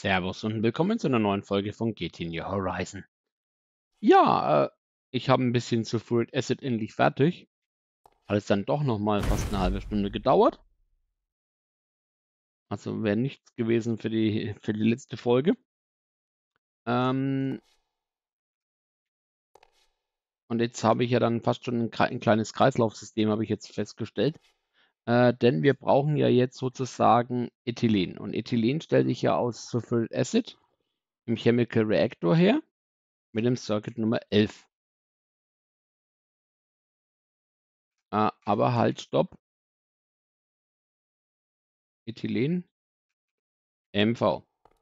Servus und willkommen zu einer neuen Folge von GT New Horizon. Ja, ich habe ein bisschen zu Sulfuric Acid endlich fertig. Hat es dann doch nochmal fast eine halbe Stunde gedauert. Also wäre nichts gewesen für die letzte Folge. Und jetzt habe ich ja dann fast schon ein kleines Kreislaufsystem, habe ich jetzt festgestellt. Denn wir brauchen ja jetzt sozusagen Ethylen. Und Ethylen stellt sich ja aus Sulfuric Acid im Chemical Reactor her mit dem Circuit Nummer 11. Aber halt, stopp. Ethylen, MV.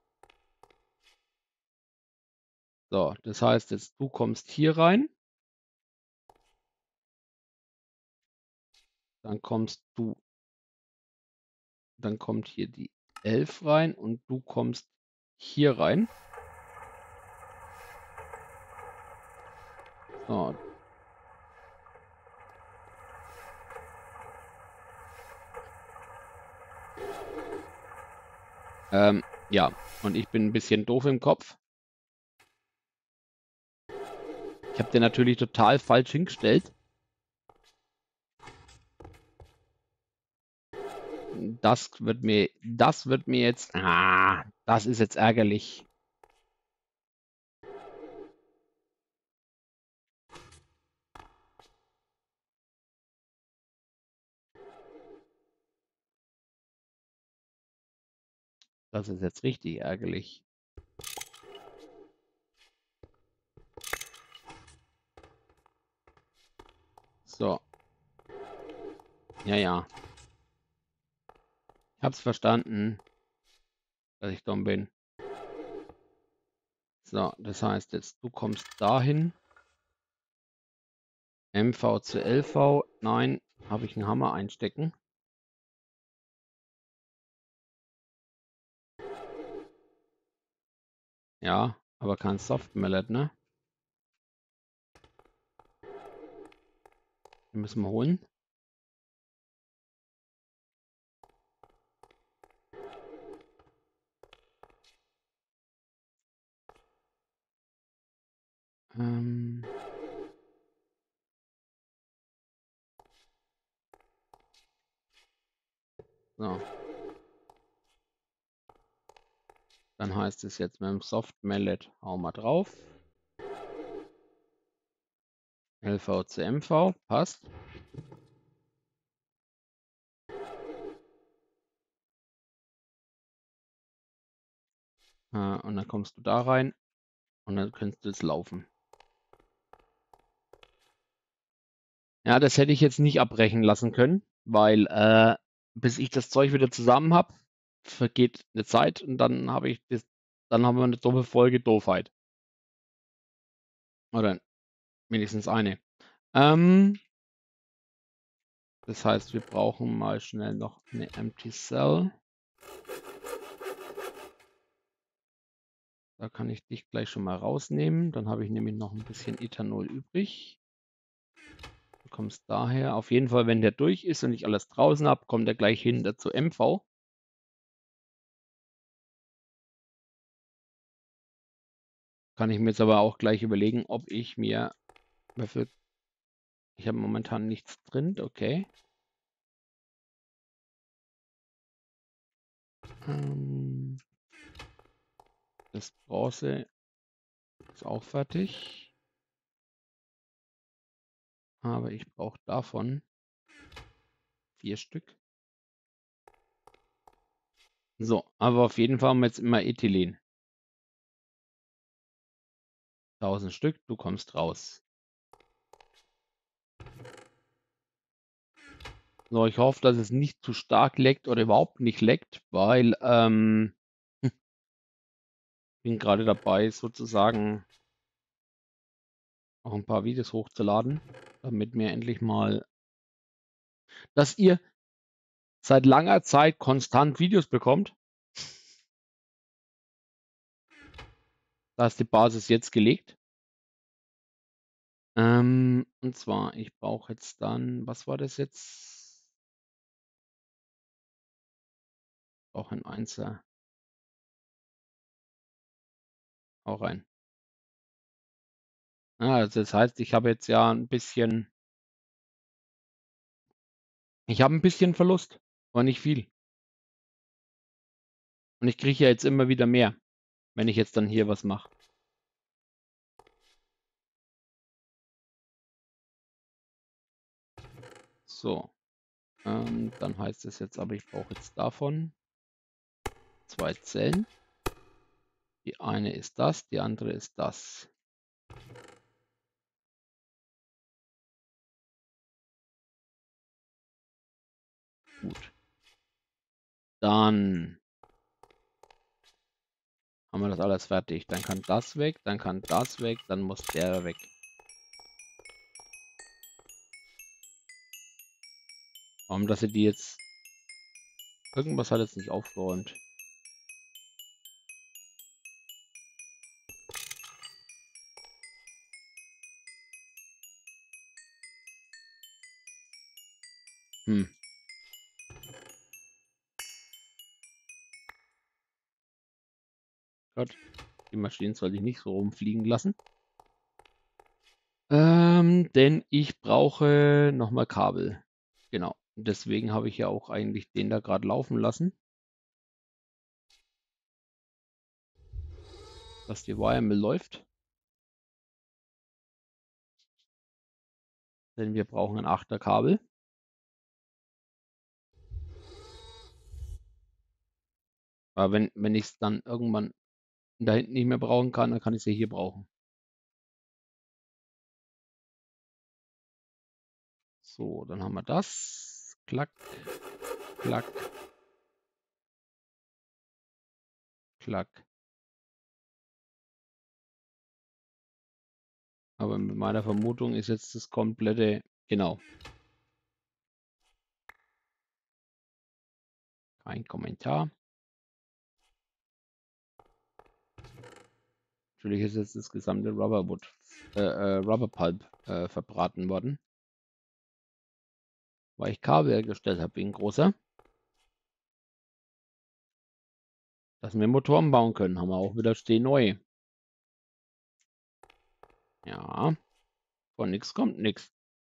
So, das heißt jetzt, du kommst hier rein, dann kommt hier die 11 rein und du kommst hier rein. So. Ja, und ich bin ein bisschen doof im Kopf. Ich habe den natürlich total falsch hingestellt. Das wird mir jetzt, das ist jetzt ärgerlich. Das ist jetzt richtig ärgerlich. So. Ja. Ich hab's verstanden, dass ich dumm bin. So, das heißt jetzt, du kommst dahin. MV zu LV. Nein, habe ich einen Hammer einstecken. Ja, aber kein Soft Mallet, ne? Den müssen wir holen. So. Dann heißt es jetzt mit dem Soft Mallet hauen wir drauf. LV zu MV, passt. Und dann kommst du da rein und dann kannst du es laufen. Ja, das hätte ich jetzt nicht abbrechen lassen können, weil bis ich das Zeug wieder zusammen habe, vergeht eine Zeit und dann haben wir eine Doppelfolge Doofheit. Oder wenigstens eine. Das heißt, wir brauchen mal schnell noch eine Empty Cell. Da kann ich dich gleich schon mal rausnehmen. Dann habe ich nämlich noch ein bisschen Ethanol übrig. Du kommst daher. Auf jeden Fall, wenn der durch ist und ich alles draußen habe, kommt er gleich hinter zu MV. Kann ich mir jetzt aber auch gleich überlegen, ob ich mir... Ich habe momentan nichts drin, okay. Das Bronze ist auch fertig. Aber ich brauche davon 4 Stück. So, aber auf jeden Fall haben wir jetzt immer Ethylen. 1000 Stück, du kommst raus. So, ich hoffe, dass es nicht zu stark leckt oder überhaupt nicht leckt, weil bin gerade dabei, sozusagen auch ein paar Videos hochzuladen, damit mir endlich mal, dass ihr seit langer Zeit konstant Videos bekommt. Da ist die Basis jetzt gelegt. Und zwar, ich brauche jetzt dann, was war das jetzt? Auch ein Einser. Hau rein. Also das heißt, ich habe jetzt ja ein bisschen Verlust, aber nicht viel. Und ich kriege ja jetzt immer wieder mehr, wenn ich jetzt dann hier was mache. So, dann heißt es jetzt aber, ich brauche jetzt davon 2 Zellen. Die eine ist das, die andere ist das. Gut. Dann haben wir das alles fertig. Dann kann das weg, dann kann das weg, dann muss der weg. Warum, dass sie die jetzt... Irgendwas hat jetzt nicht aufgeräumt. Hm. Gott, die Maschinen sollte ich nicht so rumfliegen lassen. Denn ich brauche nochmal Kabel. Genau. Deswegen habe ich ja auch eigentlich den da gerade laufen lassen. Dass die Wiremill läuft. Denn wir brauchen ein 8er Kabel. Aber wenn ich es dann irgendwann da hinten nicht mehr brauchen kann, dann kann ich es ja hier brauchen. So, dann haben wir das. Klack, klack, klack. Aber mit meiner Vermutung ist jetzt das komplette, genau. Kein Kommentar. Natürlich ist jetzt das gesamte Rubber Pulp verbraten worden. Weil ich Kabel hergestellt habe wegen großer. Dass wir Motoren bauen können, haben wir auch wieder neu. Ja, von nichts kommt nichts.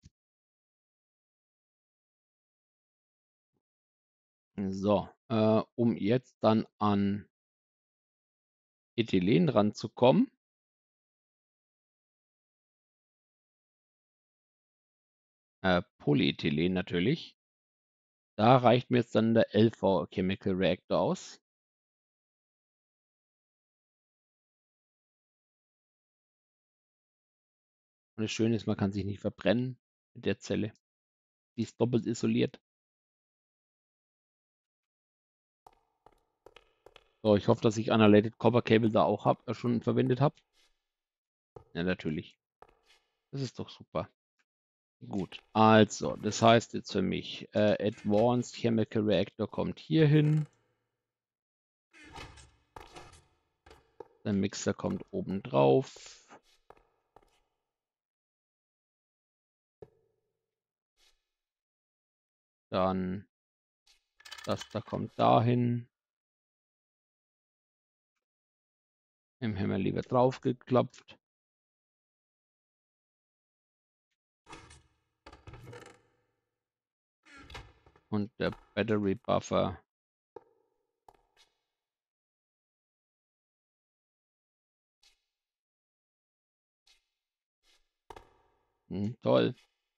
So, um jetzt dann an Ethylen ranzukommen. Polyethylen natürlich. Da reicht mir jetzt dann der LV Chemical Reactor aus. Und das Schöne ist, man kann sich nicht verbrennen mit der Zelle. Die ist doppelt isoliert. So, ich hoffe, dass ich Unrelated Copper Cable da auch schon verwendet habe. Ja, natürlich. Das ist doch super. Gut, also, das heißt jetzt für mich, Advanced Chemical Reactor kommt hier hin. Der Mixer kommt oben drauf. Dann das da kommt dahin. Im Himmel lieber drauf geklopft. Und der Battery Buffer. Toll.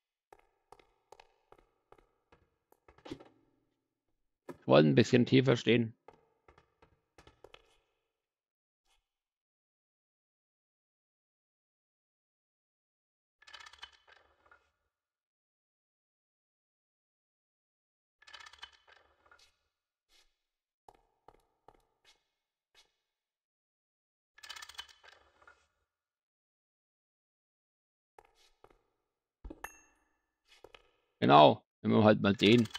Ich wollte ein bisschen tiefer stehen. Genau, wenn wir halt mal den.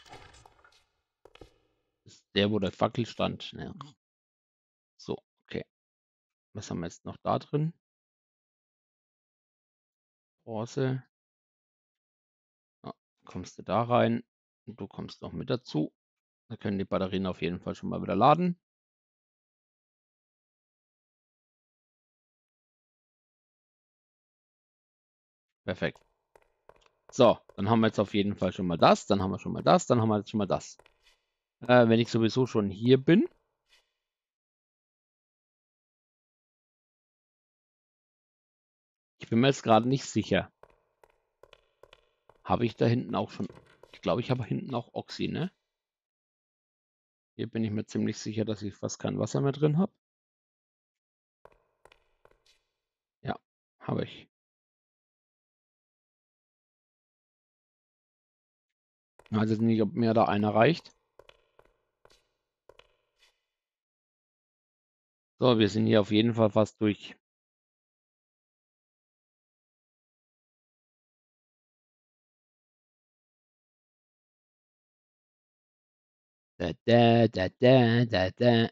Das ist der, wo der Fackel stand. Ja. So, okay. Was haben wir jetzt noch da drin? Bronze. Ja, kommst du da rein. Und du kommst noch mit dazu. Da können die Batterien auf jeden Fall schon mal wieder laden. Perfekt. So, dann haben wir jetzt auf jeden Fall schon mal das, dann haben wir schon mal das, dann haben wir jetzt schon mal das. Wenn ich sowieso schon hier bin, ich bin mir jetzt gerade nicht sicher. Habe ich da hinten auch schon, ich glaube, ich habe hinten auch Oxy, ne? Hier bin ich mir ziemlich sicher, dass ich fast kein Wasser mehr drin habe. Ja, habe ich. Ich weiß jetzt nicht, ob mir da einer reicht. So, wir sind hier auf jeden Fall fast durch. Da, da, da, da, da, da.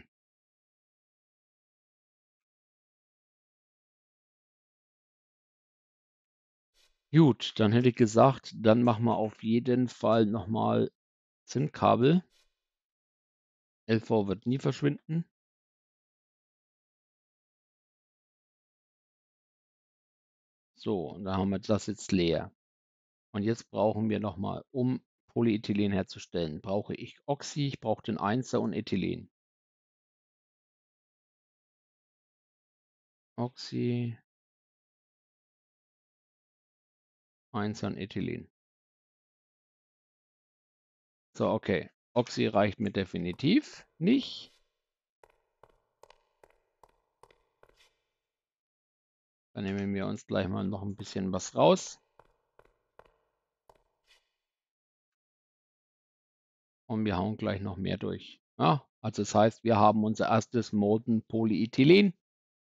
Gut, dann hätte ich gesagt, dann machen wir auf jeden Fall nochmal Zinnkabel. LV wird nie verschwinden. So, und da haben wir das jetzt leer. Und jetzt brauchen wir nochmal, um Polyethylen herzustellen, brauche ich Oxy, ich brauche den Einser und Ethylen. Oxy, Einser und Ethylen. So, okay. Oxy reicht mir definitiv nicht. Dann nehmen wir uns gleich mal noch ein bisschen was raus. Und wir hauen gleich noch mehr durch. Ja, also das heißt, wir haben unser erstes Molten Polyethylen.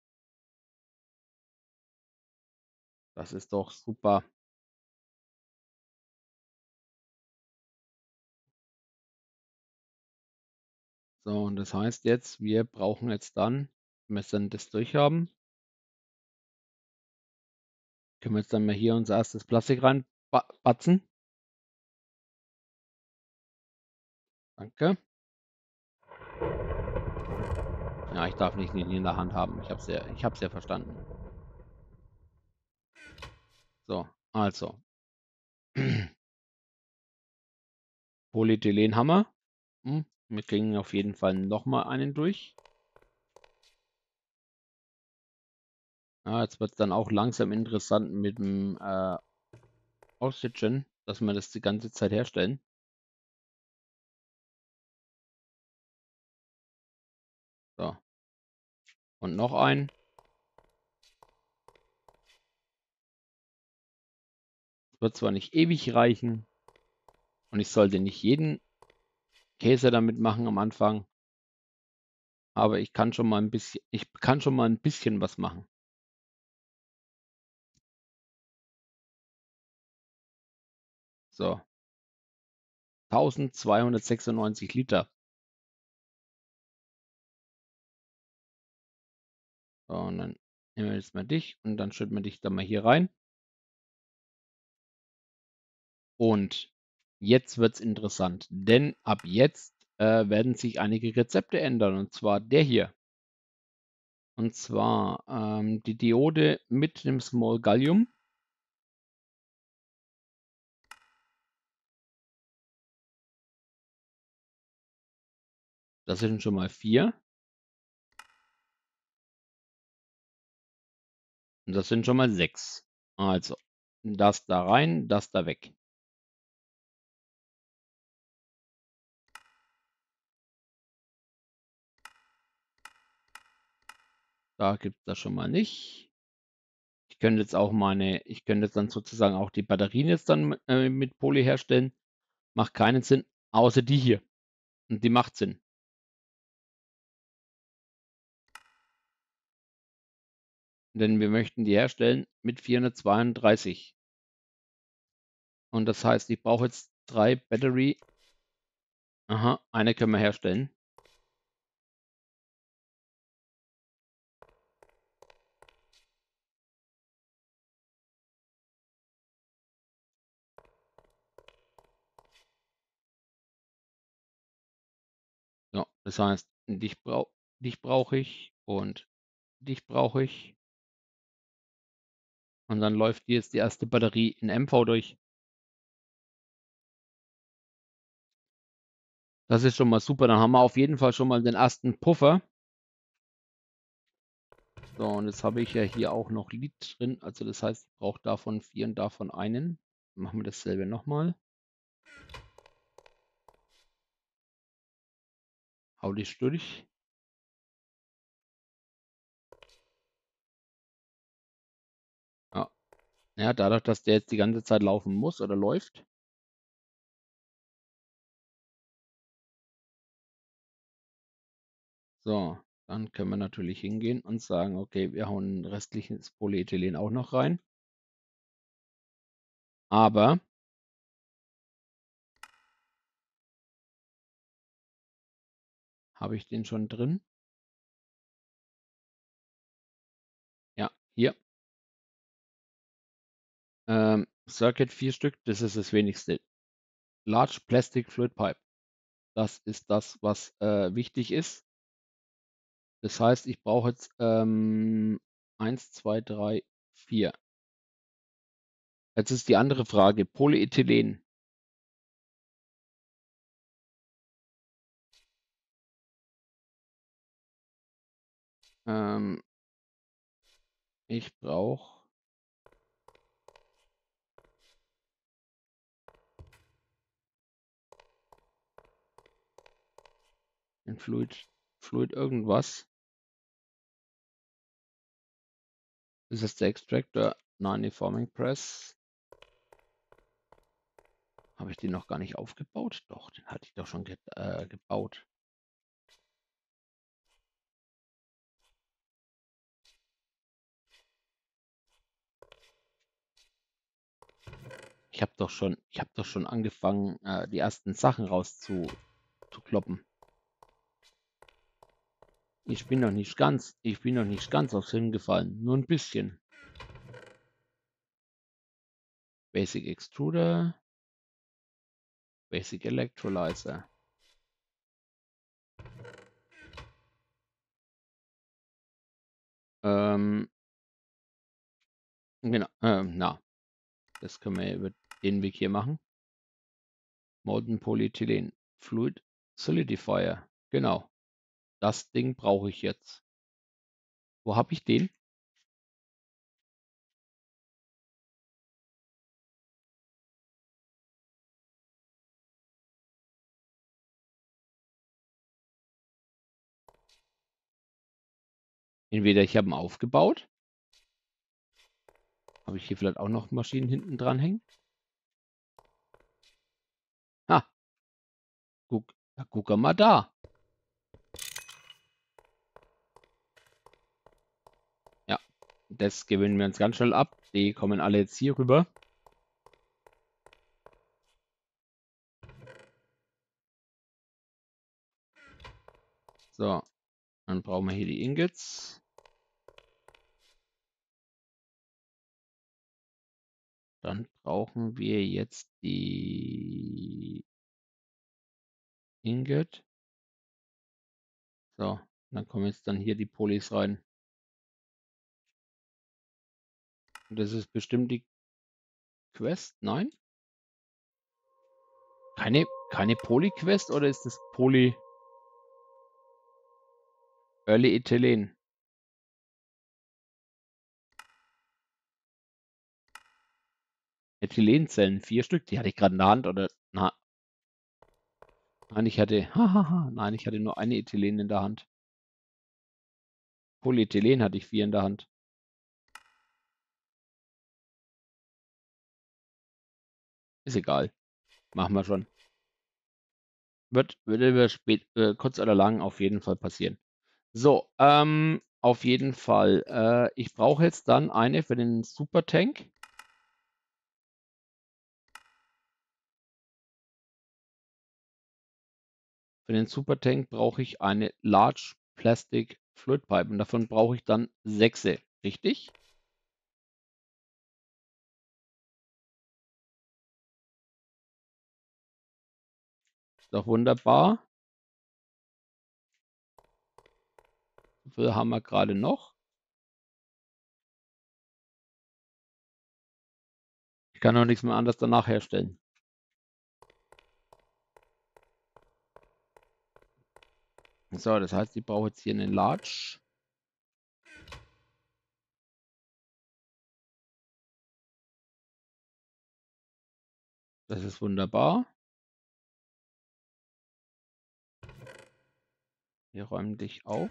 Das ist doch super. So, und das heißt jetzt, wir brauchen jetzt dann, wenn wir dann das durch haben, können wir jetzt dann mal hier unser erstes Plastik reinbatzen. Danke. Ja, ich darf nicht in der Hand haben. Ich habe es ja verstanden. So, also. Polyethylenhammer. Wir kriegen auf jeden Fall nochmal einen durch. Ja, jetzt wird es dann auch langsam interessant mit dem Oxygen, dass wir das die ganze Zeit herstellen. So. Und noch ein. Es wird zwar nicht ewig reichen und ich sollte nicht jeden Käse damit machen am Anfang, aber ich kann schon mal ein bisschen was machen. So. 1296 Liter. So, und dann nehmen wir jetzt mal dich und dann schütten wir dich da mal hier rein. Und jetzt wird es interessant, denn ab jetzt werden sich einige Rezepte ändern, und zwar der hier. Und zwar die Diode mit dem Small Gallium. Das sind schon mal 4. Und das sind schon mal 6. Also, das da rein, das da weg. Da gibt es das schon mal nicht. Ich könnte jetzt dann sozusagen auch die Batterien jetzt dann mit Poly herstellen. Macht keinen Sinn, außer die hier. Und die macht Sinn. Denn wir möchten die herstellen mit 432. Und das heißt, ich brauche jetzt 3 Battery. Aha, eine können wir herstellen. So, das heißt, dich brauche ich und dich brauche ich. Und dann läuft hier jetzt die erste Batterie in MV durch. Das ist schon mal super. Dann haben wir auf jeden Fall schon mal den ersten Puffer. So, und jetzt habe ich ja hier auch noch Lead drin. Also das heißt, ich brauche davon 4 und davon einen. Machen wir dasselbe nochmal. Hau dich durch. Ja. Ja, dadurch, dass der jetzt die ganze Zeit laufen muss oder läuft. So, dann können wir natürlich hingehen und sagen, okay, wir hauen restliches Polyethylen auch noch rein. Aber habe ich den schon drin? Ja, hier. Circuit 4 Stück, das ist das wenigste. Large Plastic Fluid Pipe. Das ist das, was wichtig ist. Das heißt, ich brauche jetzt 1, 2, 3, 4. Jetzt ist die andere Frage, Polyethylen. Ich brauche den Fluid irgendwas. Ist das der Extractor? Nein, die Forming Press. Habe ich den noch gar nicht aufgebaut? Doch, den hatte ich doch schon gebaut. Ich habe doch schon angefangen, die ersten Sachen rauszukloppen. Ich bin noch nicht ganz aufs Hingefallen. Nur ein bisschen. Basic Extruder. Basic Electrolyzer. Genau, das können wir über den Weg hier machen. Molten Polyethylen. Fluid Solidifier. Genau. Das Ding brauche ich jetzt. Wo habe ich den? Entweder ich habe ihn aufgebaut. Habe ich hier vielleicht auch noch Maschinen hinten dran hängen? Ha, guck mal da. Ja, das gewinnen wir uns ganz schnell ab. Die kommen alle jetzt hier rüber. So, dann brauchen wir hier die Ingots. Dann brauchen wir jetzt die Ingot. So, dann kommen jetzt dann hier die Polys rein. Und das ist bestimmt die Quest? Nein? Keine Poly-Quest oder ist das Poly Early Ethylen? Ethylenzellen, 4 Stück, die hatte ich gerade in der Hand oder na, nein, ich hatte nein, ich hatte nur eine Ethylen in der Hand. Polyethylen hatte ich 4 in der Hand. Ist egal. Machen wir schon. Wird über kurz oder lang auf jeden Fall passieren. So, auf jeden Fall. Ich brauche jetzt dann eine für den Supertank. Für den Supertank brauche ich eine Large Plastic Fluid Pipe und davon brauche ich dann 6, richtig? Ist doch wunderbar. Wie viel haben wir gerade noch? Ich kann auch nichts mehr anderes danach herstellen. So, das heißt, ich brauche jetzt hier einen Large. Das ist wunderbar. Wir räumen dich auf.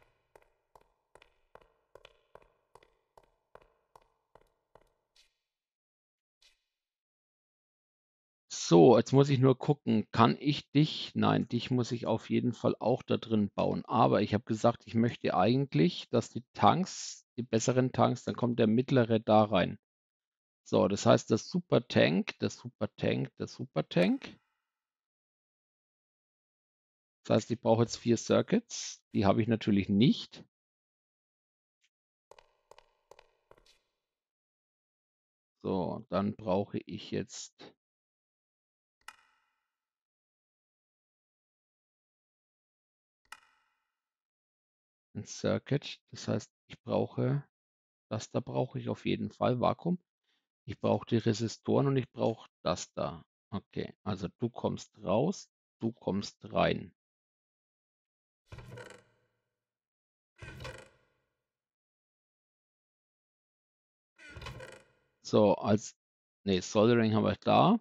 So, jetzt muss ich nur gucken, kann ich dich? Nein, dich muss ich auf jeden Fall auch da drin bauen. Aber ich habe gesagt, ich möchte eigentlich, dass die Tanks, die besseren Tanks, dann kommt der mittlere da rein. So, das heißt, der Super Tank, der Super Tank, der Super Tank. Das heißt, ich brauche jetzt 4 Circuits. Die habe ich natürlich nicht. So, dann brauche ich jetzt ein Circuit. Das heißt, ich brauche, das da brauche ich auf jeden Fall, Vakuum. Ich brauche die Resistoren und ich brauche das da. Okay, also du kommst raus, du kommst rein. So, nee, Soldering haben wir da.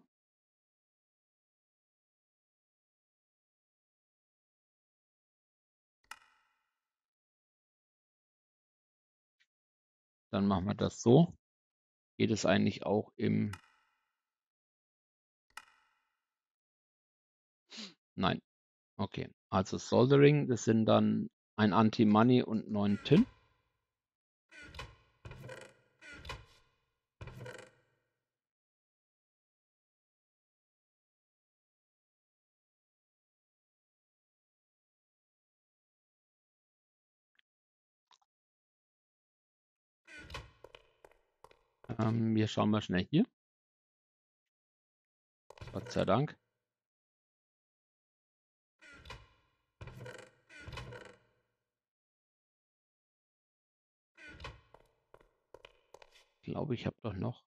Dann machen wir das so. Geht es eigentlich auch im... Nein. Okay, also Soldering, das sind dann ein Anti-Money und 9 Tin. Wir schauen mal schnell hier. Gott sei Dank. Ich glaube, ich habe doch noch.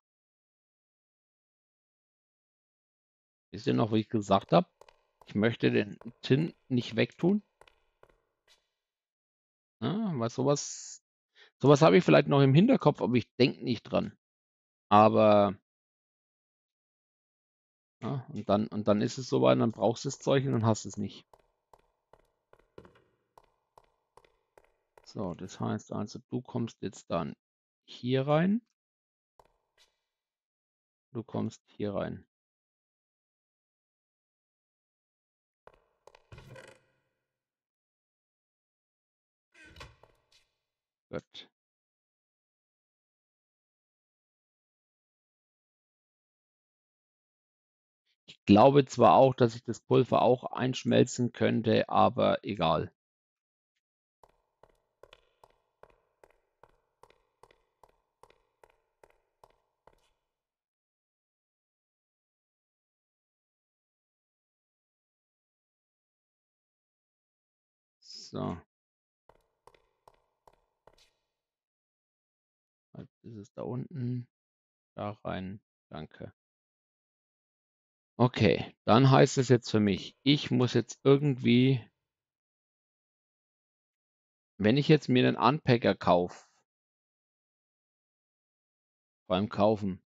Wisst ihr noch, wie ich gesagt habe? Ich möchte den Tin nicht wegtun. Ja, weil sowas habe ich vielleicht noch im Hinterkopf, aber ich denke nicht dran. Aber ja, und dann ist es soweit, und dann brauchst du das Zeug und dann hast du es nicht. So, das heißt also, du kommst jetzt dann hier rein. Du kommst hier rein. Gut. Ich glaube zwar auch, dass ich das Pulver auch einschmelzen könnte, aber egal. So. Jetzt ist es da unten. Da rein. Danke. Okay, dann heißt es jetzt für mich, ich muss jetzt irgendwie, wenn ich jetzt mir einen Unpacker kaufe, beim Kaufen,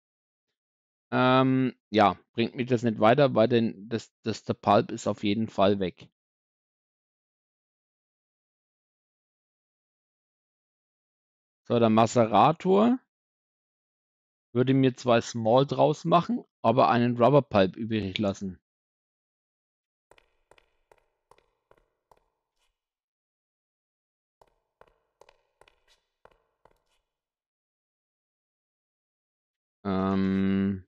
ja, bringt mich das nicht weiter, weil der Pulp ist auf jeden Fall weg. So, der Macerator würde mir 2 Small draus machen, aber einen Rubber Pulp übrig lassen. Wir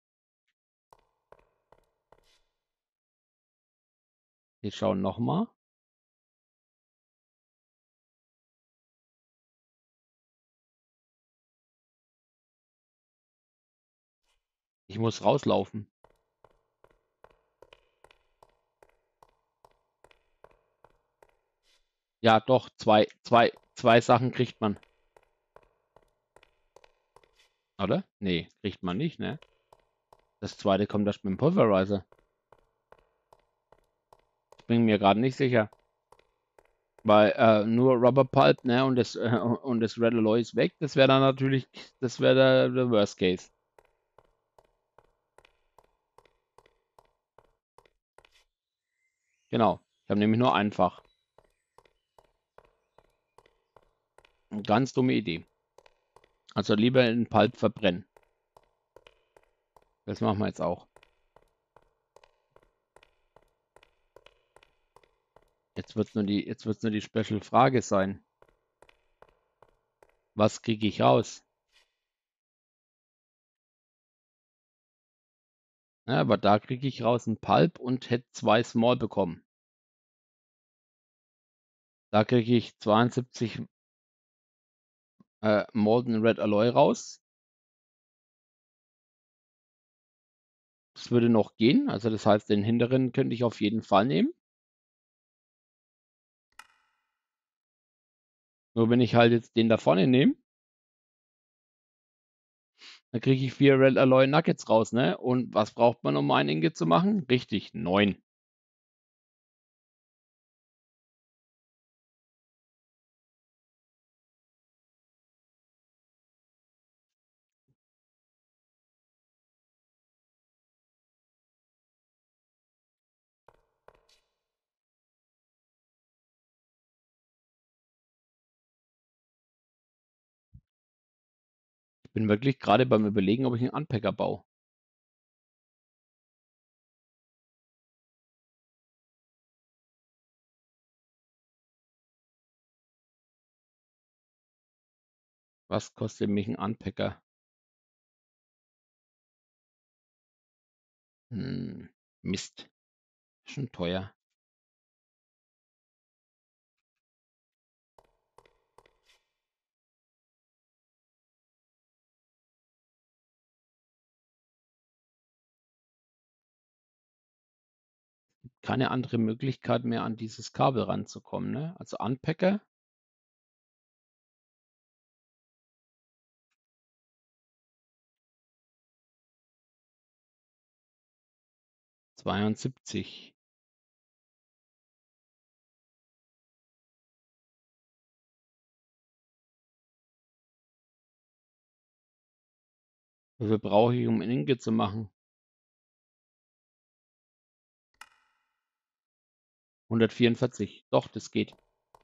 schauen nochmal. Ich muss rauslaufen. Ja, doch, zwei Sachen kriegt man. Oder? Nee, kriegt man nicht, ne? Das zweite kommt erst mit dem Pulverizer. Ich bin mir gerade nicht sicher. Weil nur Rubber Pulp, ne, und das Red Alloy ist weg. Das wäre dann natürlich, das wäre der Worst Case. Genau. Ich habe nämlich nur einfach. Eine ganz dumme Idee. Also lieber in Pulp verbrennen. Das machen wir jetzt auch. Jetzt wird's nur die Special-Frage sein. Was kriege ich raus? Ja, aber da kriege ich raus einen Pulp und hätte 2 Small bekommen. Da kriege ich 72 Molten Red Alloy raus. Das würde noch gehen. Also das heißt, den hinteren könnte ich auf jeden Fall nehmen. Nur wenn ich halt jetzt den da vorne nehme, dann kriege ich 4 Red Alloy Nuggets raus, ne? Und was braucht man, um ein Ingot zu machen? Richtig, 9. Ich bin wirklich gerade beim Überlegen, ob ich einen Unpacker baue. Was kostet mich ein Unpacker? Mist. Schon teuer. Keine andere Möglichkeit mehr, an dieses Kabel ranzukommen, ne? Also Unpacker. ...72. Wie viel brauche ich, um ein Ingot zu machen? 144. Doch, das geht.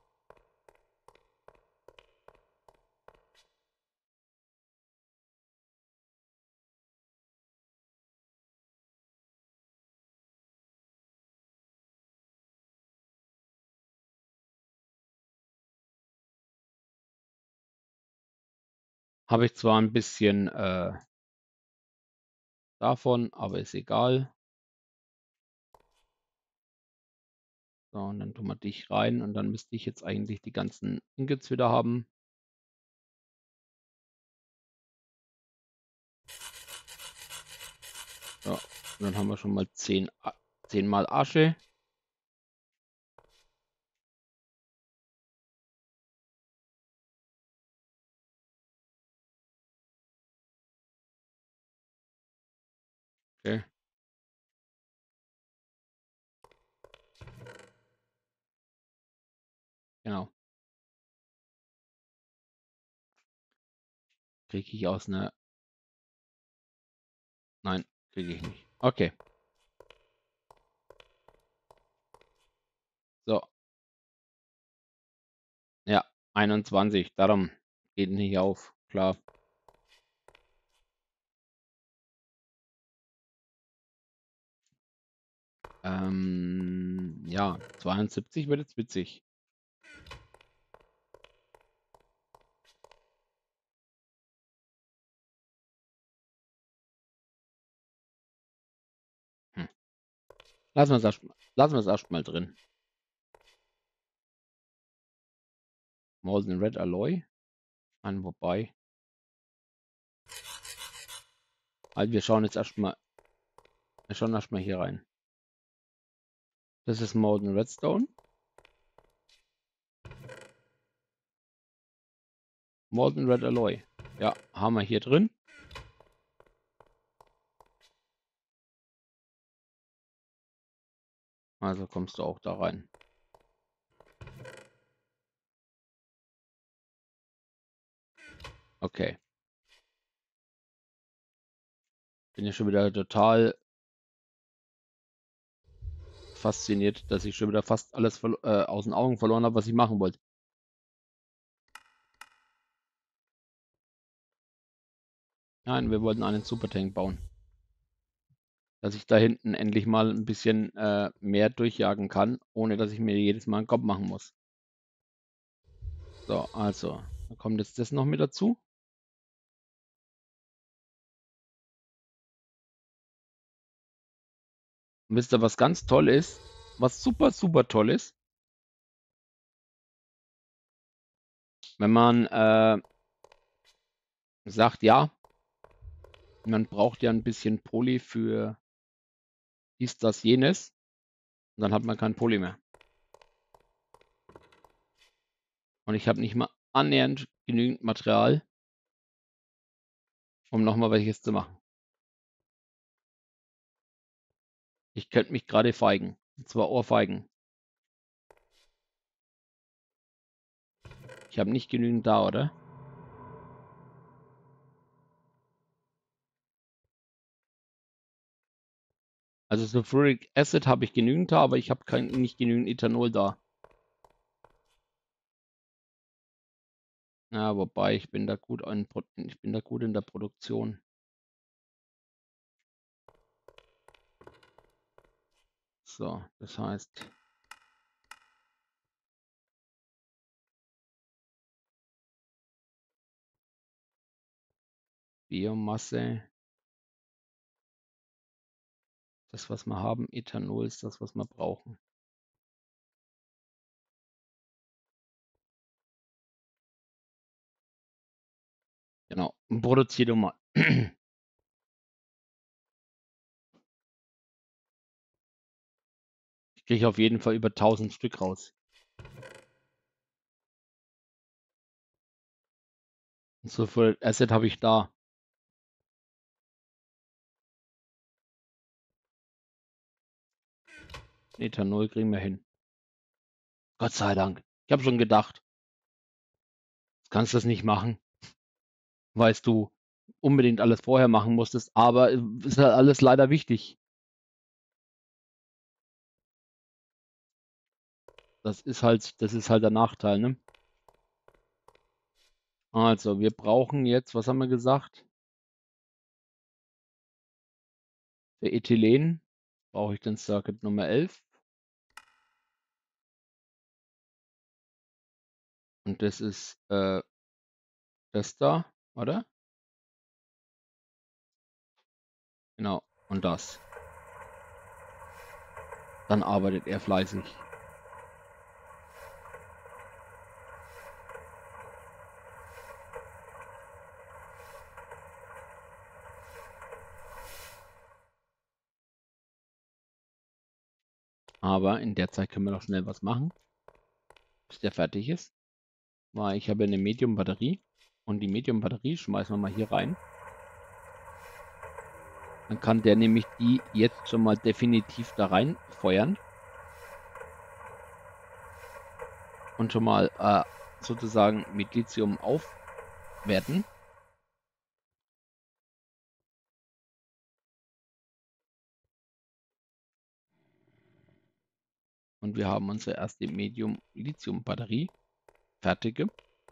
Habe ich zwar ein bisschen davon, aber ist egal. So, und dann tun wir dich rein und dann müsste ich jetzt eigentlich die ganzen Ingots wieder haben. So, und dann haben wir schon mal 10 mal Asche. Okay. Genau. Kriege ich aus einer... Nein, kriege ich nicht. Okay. So. Ja, 21. Darum geht nicht auf. Klar. Ja, 72 wird jetzt witzig. Hm. Lassen wir es erstmal drin. Molten Red Alloy. An wobei. Also wir schauen erstmal hier rein. Das ist Molten Redstone. Molten Red Alloy. Ja, haben wir hier drin. Also kommst du auch da rein. Okay. Bin ja schon wieder total fasziniert, dass ich schon wieder fast alles aus den Augen verloren habe, was ich machen wollte. Nein, wir wollten einen Supertank bauen. Dass ich da hinten endlich mal ein bisschen mehr durchjagen kann, ohne dass ich mir jedes Mal einen Kopf machen muss. So, also, da kommt jetzt das noch mit dazu. Und wisst ihr, was ganz toll ist? Was super, super toll ist? Wenn man sagt, ja, man braucht ja ein bisschen Poly für dies, das, jenes. Und dann hat man kein Poly mehr. Und ich habe nicht mal annähernd genügend Material, um nochmal welches zu machen. Ich könnte mich gerade feigen. Und zwar ohrfeigen. Ich habe nicht genügend da, oder? Also Sulfuric Acid habe ich genügend da, aber ich habe nicht genügend Ethanol da. Ja, wobei ich bin da gut in der Produktion. So, das heißt, Biomasse, das, was wir haben, Ethanol ist das, was wir brauchen. Genau, produzier doch mal. Ich kriege auf jeden Fall über 1000 Stück raus. Und so viel Acid habe ich da. Ethanol kriegen wir hin. Gott sei Dank. Ich habe schon gedacht, du kannst das nicht machen, weißt du unbedingt alles vorher machen musstest, aber ist halt alles leider wichtig. Das ist halt der Nachteil, ne? Also, wir brauchen jetzt, was haben wir gesagt? Für Ethylen brauche ich den Circuit Nummer 11. Und das ist das da, oder? Genau. Und das. Dann arbeitet er fleißig. Aber in der Zeit können wir noch schnell was machen, bis der fertig ist. Weil ich habe eine Medium-Batterie. Und die Medium-Batterie schmeißen wir mal hier rein. Dann kann der nämlich die jetzt schon mal definitiv da rein feuern. Und schon mal sozusagen mit Lithium aufwerten. Und wir haben unsere erste Medium-Lithium-Batterie. Fertige.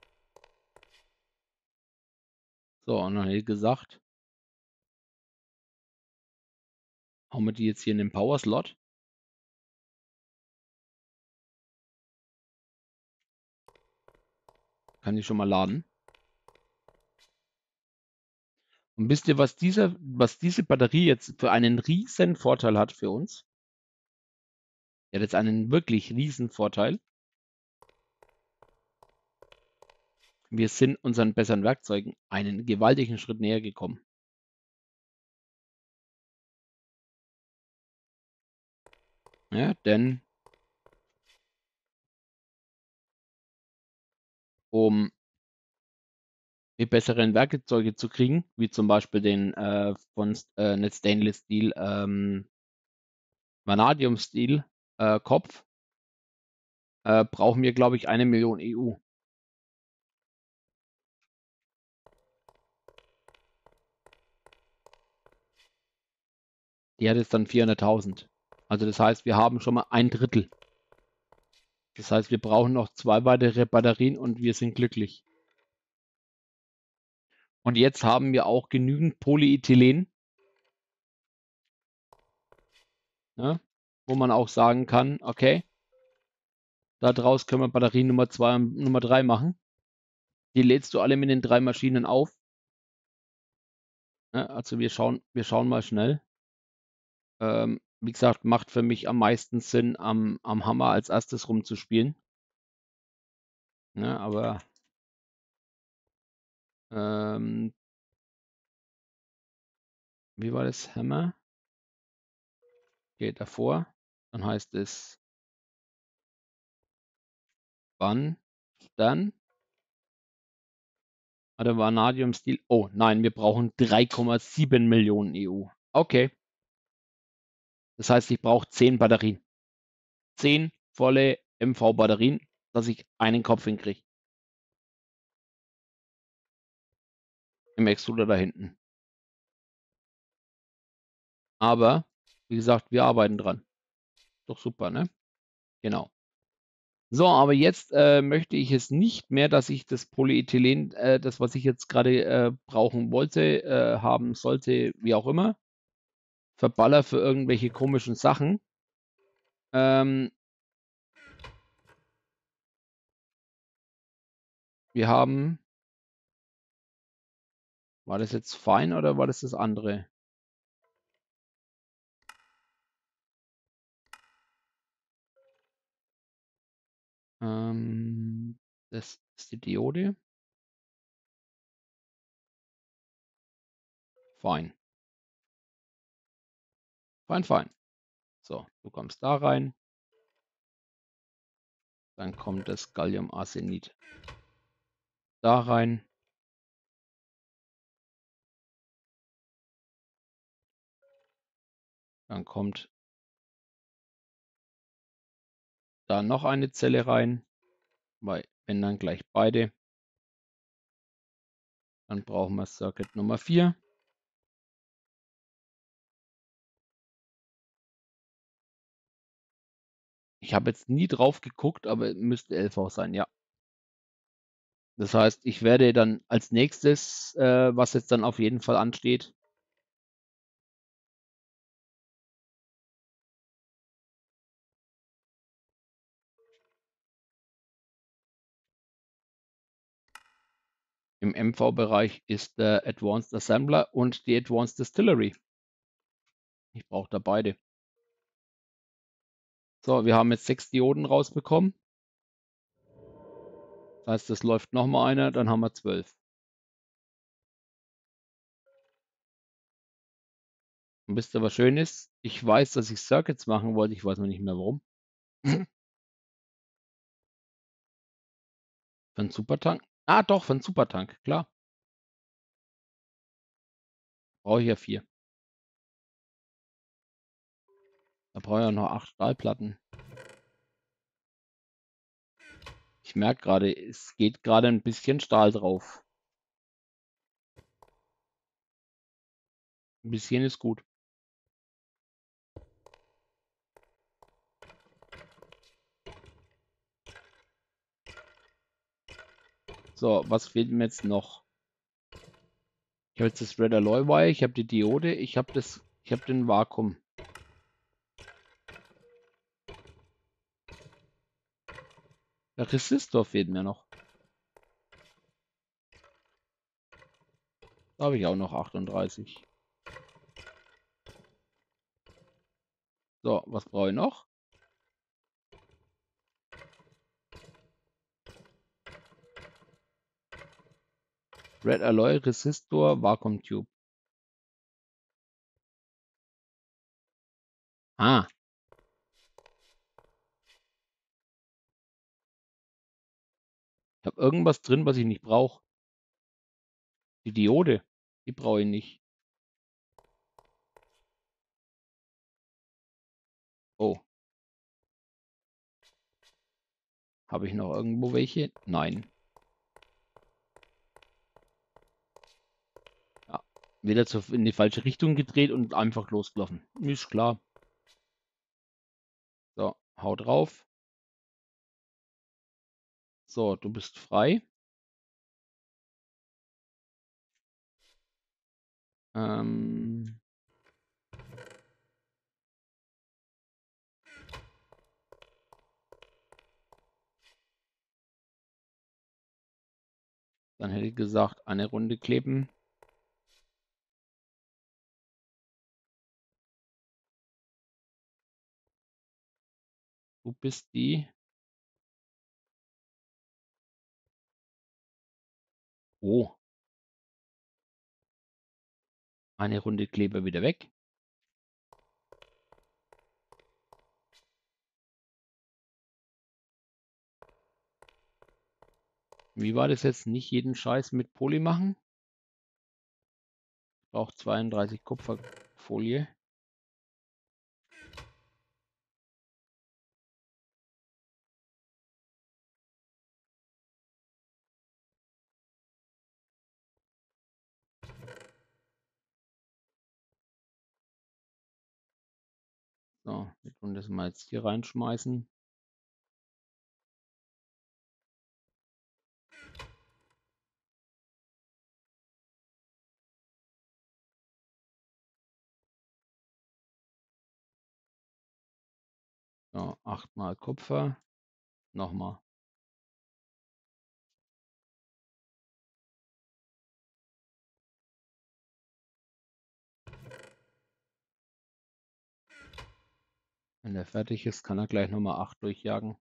So, und dann hätte ich gesagt, hauen wir die jetzt hier in den Power-Slot. Kann ich schon mal laden. Und wisst ihr, was diese Batterie jetzt für einen riesen Vorteil hat für uns? Die hat jetzt einen wirklich riesen Vorteil. Wir sind unseren besseren Werkzeugen einen gewaltigen Schritt näher gekommen. Ja, denn um die besseren Werkzeuge zu kriegen, wie zum Beispiel den von nicht Stainless Steel, Vanadium Steel, Kopf, brauchen wir, glaube ich, 1 Million EU. Die hat jetzt dann 400.000. Also das heißt, wir haben schon mal 1/3. Das heißt, wir brauchen noch 2 weitere Batterien und wir sind glücklich. Und jetzt haben wir auch genügend Polyethylen, ne, wo man auch sagen kann, okay, daraus können wir Batterie Nummer 2 und Nummer 3 machen. Die lädst du alle mit den 3 Maschinen auf. Ne? Also wir schauen mal schnell. Wie gesagt, macht für mich am meisten Sinn, am Hammer als erstes rumzuspielen. Ne? Aber wie war das? Hammer? Geht davor. Dann heißt es wann, dann. Oder Vanadium Steel. Oh nein, wir brauchen 3,7 Millionen EU. Okay. Das heißt, ich brauche 10 Batterien. 10 volle MV-Batterien, dass ich einen Kopf hinkriege. Im Extruder da hinten. Aber, wie gesagt, wir arbeiten dran. Doch super, ne? Genau. So, aber jetzt möchte ich es nicht mehr, dass ich das Polyethylen, das, was ich jetzt gerade brauchen wollte, haben sollte, wie auch immer, verballer für irgendwelche komischen Sachen. Wir haben, war das jetzt fein oder war das das andere? Das ist die Diode. Fein. Fein, fein. So, du kommst da rein. Dann kommt das Galliumarsenid da rein. Dann kommt da noch eine Zelle rein, weil wenn dann gleich beide, dann brauchen wir Circuit Nummer 4. Ich habe jetzt nie drauf geguckt, aber müsste LV sein, ja. Das heißt, ich werde dann als nächstes, was jetzt dann auf jeden Fall ansteht, im MV-Bereich ist der Advanced Assembler und die Advanced Distillery. Ich brauche da beide. So, wir haben jetzt 6 Dioden rausbekommen. Das heißt, es läuft nochmal einer, dann haben wir 12. Und wisst ihr, was schön ist? Ich weiß, dass ich Circuits machen wollte, ich weiß noch nicht mehr warum. Für einen Supertank? Ah, doch, für einen Supertank, klar. Brauche ich ja 4. Da brauche ich ja noch 8 Stahlplatten. Ich merke gerade, es geht gerade ein bisschen Stahl drauf. Ein bisschen ist gut. So, was fehlt mir jetzt noch? Ich habe jetzt das Red Alloy Wire, ich habe die Diode, ich habe den Vakuum. Der Resistor fehlt mir noch. Da habe ich auch noch 38. So, was brauche ich noch? Red Alloy, Resistor, Vacuum Tube. Ah, ich habe irgendwas drin, was ich nicht brauche. Die Diode, die brauche ich nicht. Oh, Habe ich noch irgendwo welche? Nein. Ja. Wieder in die falsche Richtung gedreht und einfach losgelaufen. Ist klar. So, hau drauf. So, du bist frei. Dann hätte ich gesagt, eine Runde kleben. Du bist die. Oh, eine Runde Kleber wieder weg. Wie war das jetzt? Nicht jeden Scheiß mit Poly machen? Braucht 32 Kupferfolie. So, wir tun das mal jetzt hier reinschmeißen. So, 8 mal Kupfer. Nochmal. Wenn er fertig ist, kann er gleich nochmal 8 durchjagen.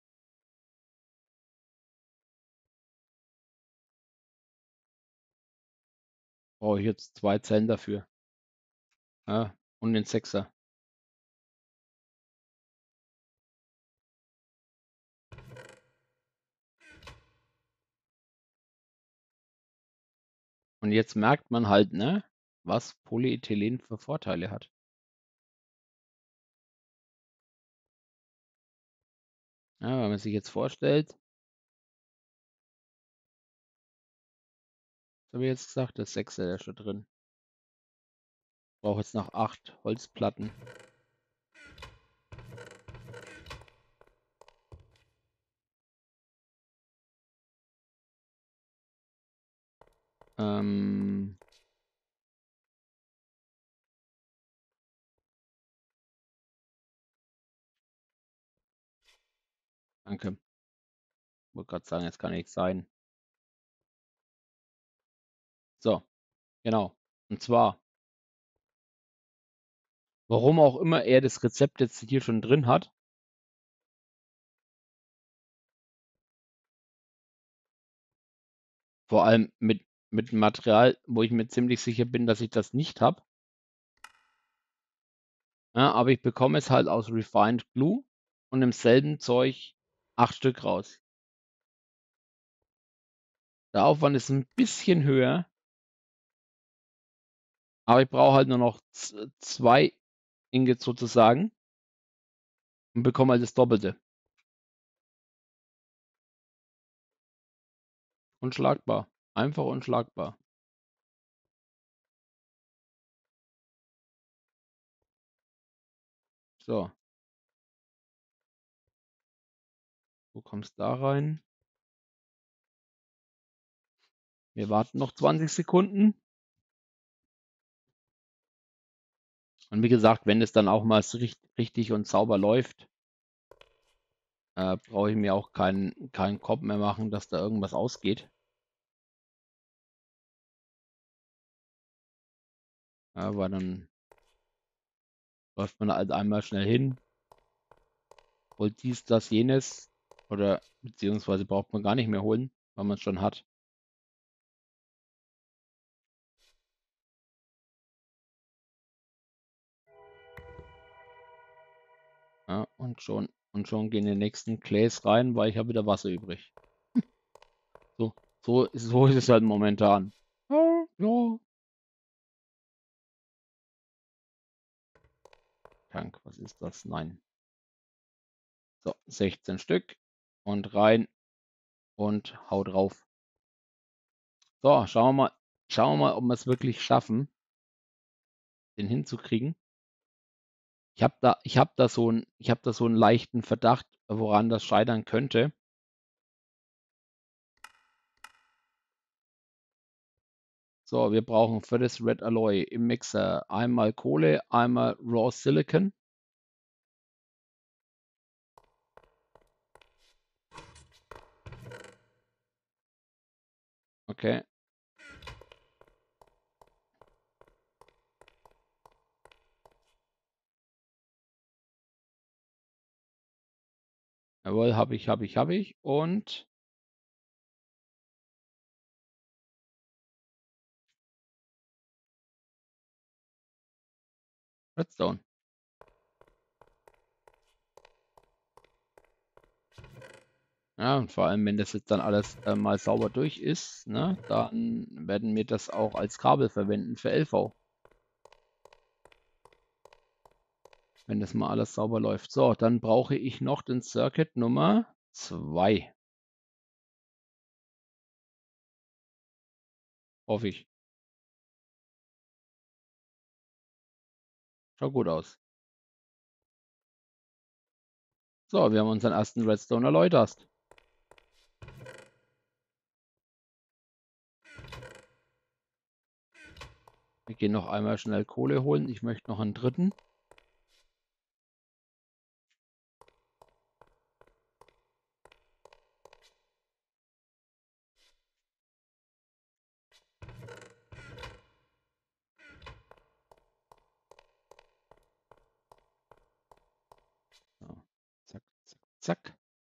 Brauche ich jetzt 2 Zellen dafür. Ja, und den 6er. Und jetzt merkt man halt, ne, was Polyethylen für Vorteile hat. Ja, wenn man sich jetzt vorstellt, was habe ich jetzt gesagt, das 6er, der ist schon drin. Brauche jetzt noch 8 Holzplatten. Ähm, danke. Wollte gerade sagen, jetzt kann nichts sein. So, genau. Und zwar, warum auch immer er das Rezept jetzt hier schon drin hat. Vor allem mit Material, wo ich mir ziemlich sicher bin, dass ich das nicht habe. Ja, aber ich bekomme es halt aus Refined Glue und im selben Zeug 8 Stück raus. Der Aufwand ist ein bisschen höher, aber ich brauche halt nur noch 2 Ingots sozusagen und bekomme halt das Doppelte. Unschlagbar. Einfach unschlagbar. So, du kommst da rein. Wir warten noch 20 Sekunden. Und wie gesagt, wenn es dann auch mal richtig und sauber läuft, brauche ich mir auch keinen Kopf mehr machen, dass da irgendwas ausgeht. Weil dann läuft man halt einmal schnell hin, holt dies, das, jenes oder beziehungsweise braucht man gar nicht mehr holen, weil man es schon hat. Ja, und schon gehen die nächsten Clays rein, weil ich habe wieder Wasser übrig. So ist es halt momentan. Ja, ja. Tank, was ist das? Nein. So, 16 Stück. und rein und hau drauf. So, schauen wir mal, ob wir es wirklich schaffen, den hinzukriegen. Ich habe da so einen leichten Verdacht, woran das scheitern könnte. So, wir brauchen für das Red Alloy im Mixer einmal Kohle, einmal Raw Silicon. Okay. Jawohl, habe ich. Und Redstone. Ja, und vor allem, wenn das jetzt dann alles mal sauber durch ist, ne, dann werden wir das auch als Kabel verwenden für LV, wenn das mal alles sauber läuft. So, dann brauche ich noch den Circuit Nummer 2. Hoffe ich. Schaut gut aus. So, wir haben unseren ersten Redstone erläutert. Wir gehen noch einmal schnell Kohle holen. Ich möchte noch einen dritten. So, zack, zack, zack.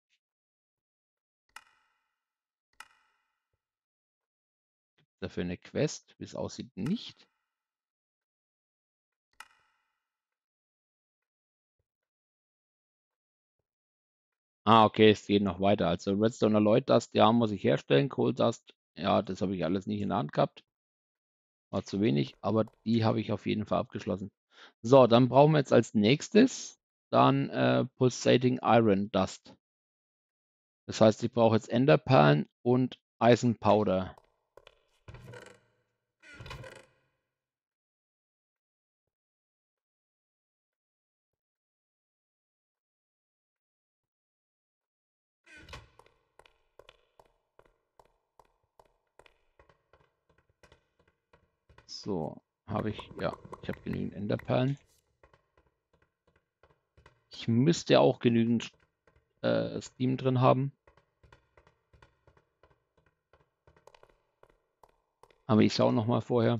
Dafür eine Quest, wie es aussieht, nicht. Ah, okay, es geht noch weiter. Also Redstone Alloy Dust, ja, muss ich herstellen. Coal Dust, ja, das habe ich alles nicht in der Hand gehabt. War zu wenig, aber die habe ich auf jeden Fall abgeschlossen. So, dann brauchen wir jetzt als nächstes dann Pulsating Iron Dust. Das heißt, ich brauche jetzt Enderperlen und Eisenpowder. So, habe ich, ja, ich habe genügend Enderperlen. Ich müsste auch genügend Steam drin haben. Aber ich schaue noch mal vorher.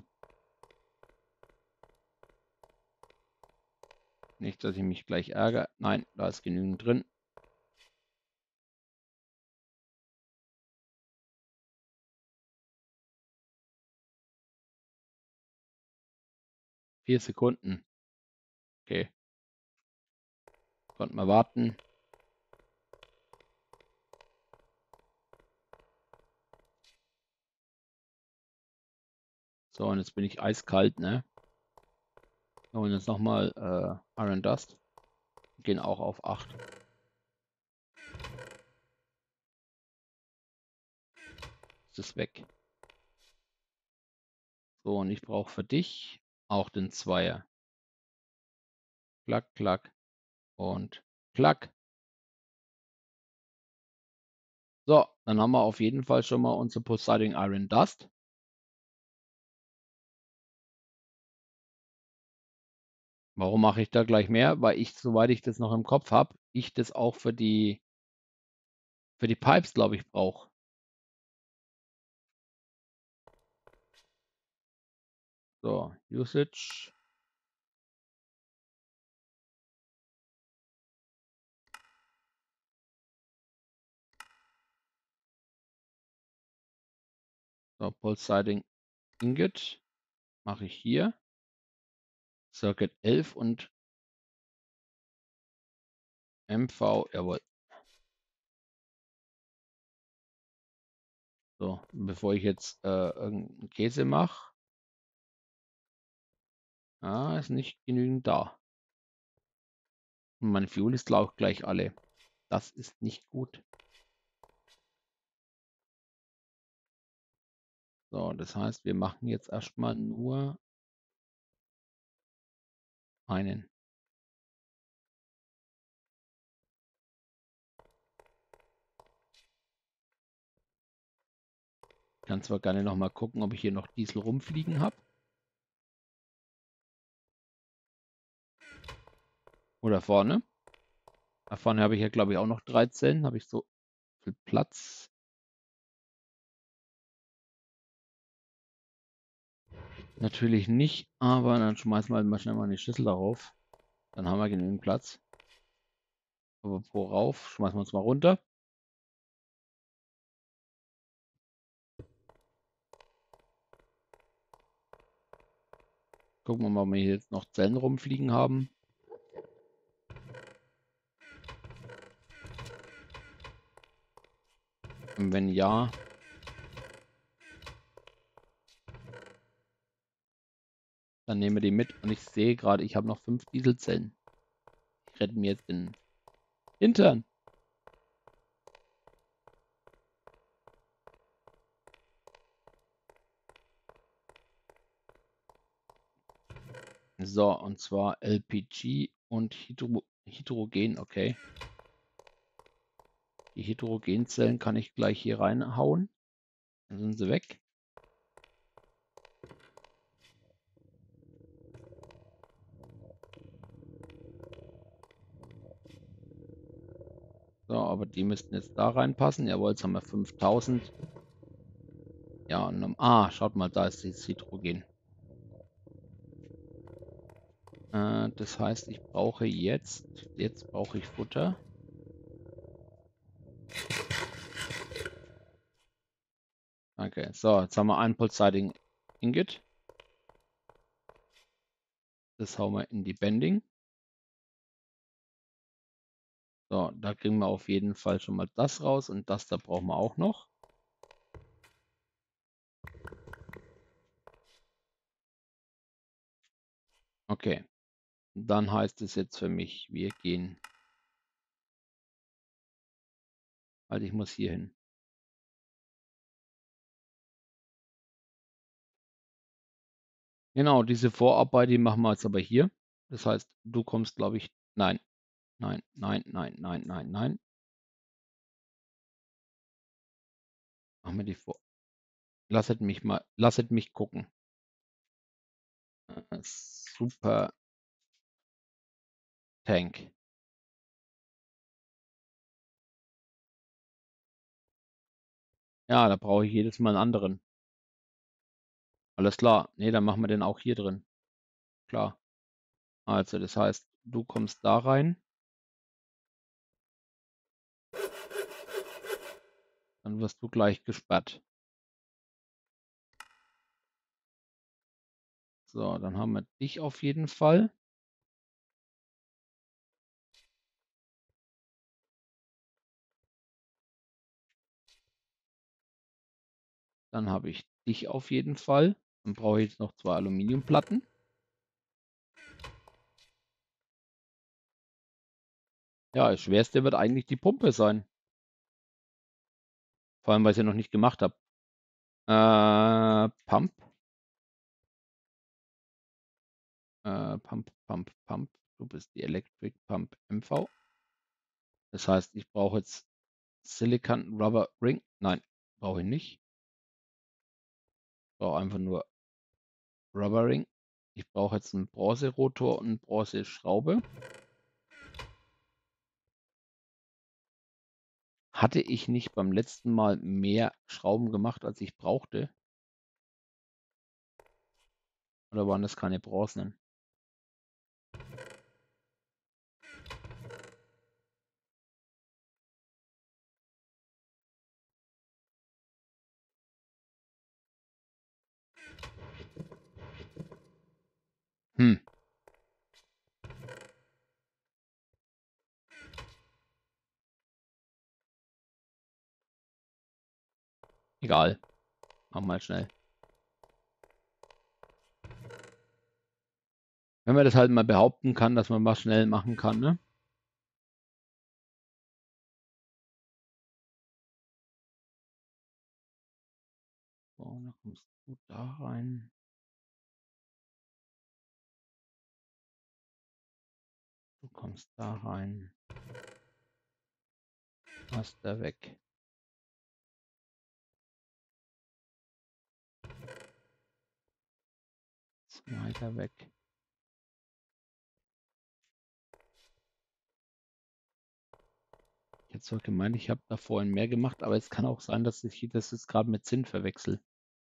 Nicht, dass ich mich gleich ärgere. Nein, da ist genügend drin. Vier Sekunden. Okay, konnten wir warten. So, und jetzt bin ich eiskalt, ne? Wir holen jetzt nochmal Iron Dust. Gehen auch auf 8. Ist es weg. So, und ich brauche für dich auch den Zweier. Klack, klack und klack. So, dann haben wir auf jeden Fall schon mal unsere Pulsating Iron Dust. Warum mache ich da gleich mehr? Weil ich, soweit ich das noch im Kopf habe, ich das auch für die Pipes, glaube ich, brauche. So, Usage. So, Pulsating Ingot mache ich hier. Circuit 11 und MV, jawohl. So, bevor ich jetzt irgendeinen Käse mache. Ist nicht genügend da. Und mein Fuel ist auch gleich alle. Das ist nicht gut. So, das heißt, wir machen jetzt erstmal nur einen. Ich kann zwar gerne noch mal gucken, ob ich hier noch Diesel rumfliegen habe. Oder vorne. Da vorne habe ich ja, glaube ich, auch noch 3 Zellen. Habe ich so viel Platz? Natürlich nicht, aber dann schmeißen wir halt mal schnell mal eine Schüssel darauf. Dann haben wir genügend Platz. Aber worauf? Schmeißen wir uns mal runter. Gucken wir mal, ob wir hier jetzt noch Zellen rumfliegen haben. Und wenn ja, dann nehmen wir die mit. Und ich sehe gerade, ich habe noch 5 Dieselzellen. Ich rette mir jetzt den Hintern. So, und zwar LPG und Hydrogen, okay. Die Hydrogenzellen kann ich gleich hier reinhauen. Dann sind sie weg. So, aber die müssten jetzt da reinpassen. Jawohl, jetzt haben wir 5000. Ja, und schaut mal, da ist das Hydrogen. Das heißt, ich brauche jetzt brauche ich Futter. Okay, so, jetzt haben wir ein Pulsating Ingot. Das hauen wir in die Bending. So, da kriegen wir auf jeden Fall schon mal das raus und das da brauchen wir auch noch. Okay, dann heißt es jetzt für mich, wir gehen. Also ich muss hier hin. Genau, diese Vorarbeit, die machen wir jetzt aber hier. Das heißt, du kommst, glaube ich, nein, nein, nein, nein, nein, nein, nein. Machen wir die vor. Lasset mich gucken. Super Tank. Ja, da brauche ich jedes Mal einen anderen. Alles klar. Nee, dann machen wir den auch hier drin. Klar. Also, das heißt, du kommst da rein. Dann wirst du gleich gesperrt. So, dann haben wir dich auf jeden Fall. Dann habe ich dich auf jeden Fall. Dann brauche ich jetzt noch 2 Aluminiumplatten. Ja, das Schwerste wird eigentlich die Pumpe sein. Vor allem, weil ich sie noch nicht gemacht habe. Pump. Pump. Du bist die Electric Pump MV. Das heißt, ich brauche jetzt Silicon Rubber Ring. Nein, brauche ich nicht. Ich brauche einfach nur Rubber Ring. Ich brauche jetzt einen Bronzerotor und eine Bronzeschraube. Hatte ich nicht beim letzten Mal mehr Schrauben gemacht, als ich brauchte? Oder waren das keine Bronzenen? Hm, egal. Mach mal schnell. Wenn man das halt mal behaupten kann, dass man was schnell machen kann, ne? So, dann kommst du da rein. Du kommst da rein. Hast da weg. Weiter weg. Ich hätte zwar gemeint, ich habe da vorhin mehr gemacht, aber es kann auch sein, dass ich das jetzt gerade mit Zinn verwechsel.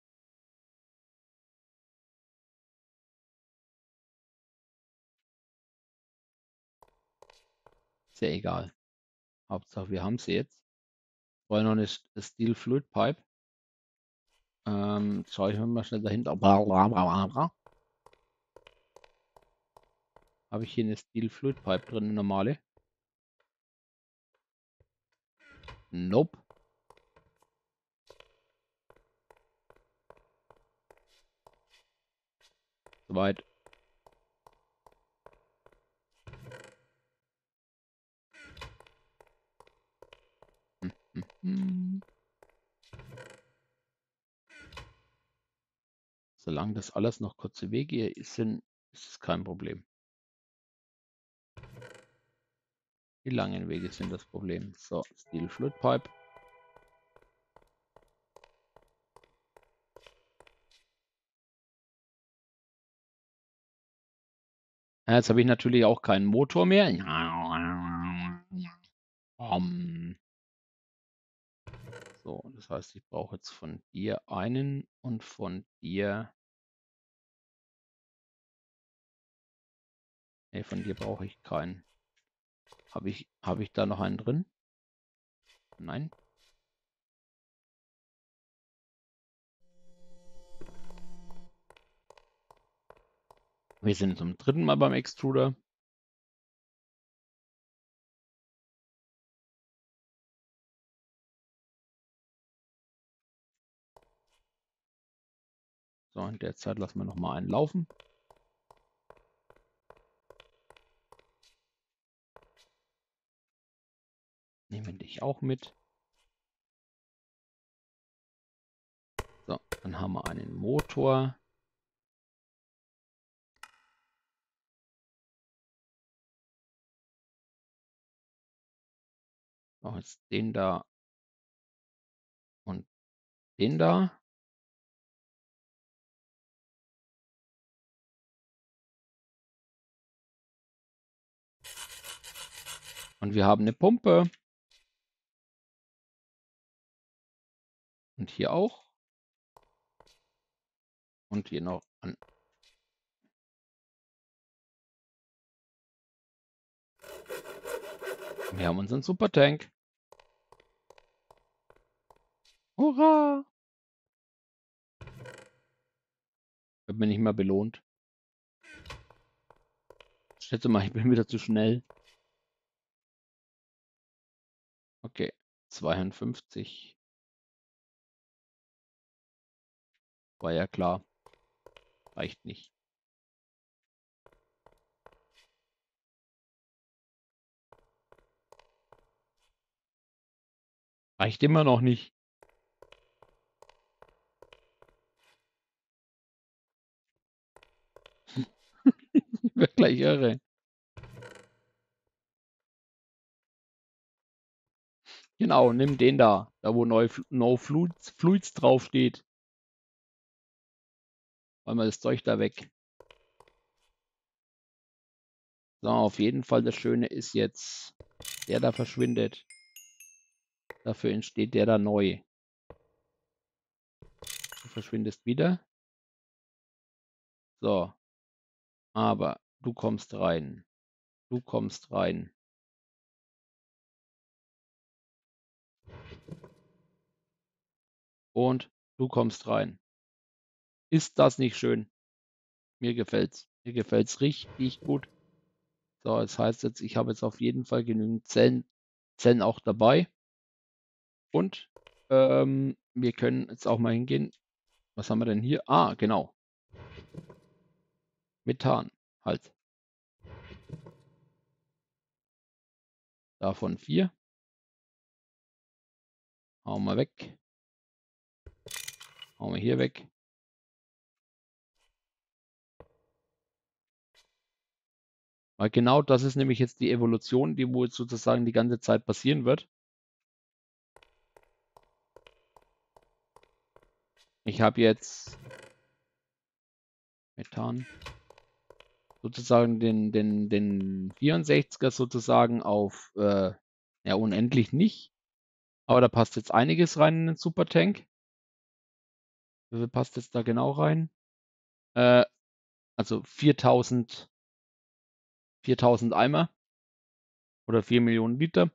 Ist ja egal. Hauptsache, wir haben sie jetzt. Vorher noch eine Steel Fluid Pipe. Schaue ich mir mal schnell dahinter. Habe ich hier eine Steel Fluid Pipe drin, eine normale? Nope. Soweit. Solange das alles noch kurze Wege sind, ist es kein Problem. Die langen Wege sind das Problem. So, Steel Fluid Pipe. Ja, jetzt habe ich natürlich auch keinen Motor mehr. So, das heißt, ich brauche jetzt von dir einen und von dir. Ne, von dir brauche ich keinen. Habe ich da noch einen drin? Nein. Wir sind zum dritten Mal beim Extruder. So, in der Zeit lassen wir noch mal einen laufen. Nehmen dich auch mit. So, dann haben wir einen Motor. Auch jetzt den da und den da. Und wir haben eine Pumpe. Und hier auch. Und hier noch an. Wir haben unseren Supertank. Hurra! Wird mir nicht mehr belohnt. Ich schätze mal, ich bin wieder zu schnell. Okay, 52. War ja klar. Reicht nicht. Reicht immer noch nicht. Ich werde gleich irre. Genau, nimm den da. Da wo No Fluids draufsteht. Räum mal das Zeug da weg. So, auf jeden Fall das Schöne ist jetzt, der da verschwindet. Dafür entsteht der da neu. Du verschwindest wieder. So. Aber du kommst rein. Du kommst rein. Und du kommst rein. Ist das nicht schön? Mir gefällt's. Mir gefällt's richtig gut. So, das heißt jetzt, ich habe jetzt auf jeden Fall genügend Zellen auch dabei. Und wir können jetzt auch mal hingehen. Was haben wir denn hier? Ah, genau. Methan. Halt. Davon 4. Hauen wir weg. Hauen wir hier weg. Weil genau das ist nämlich jetzt die Evolution, die wohl sozusagen die ganze Zeit passieren wird. Ich habe jetzt Methan sozusagen den 64er sozusagen auf ja unendlich nicht. Aber da passt jetzt einiges rein in den Supertank. Wie viel passt jetzt da genau rein? Also 4000 Eimer oder 4 Millionen Liter.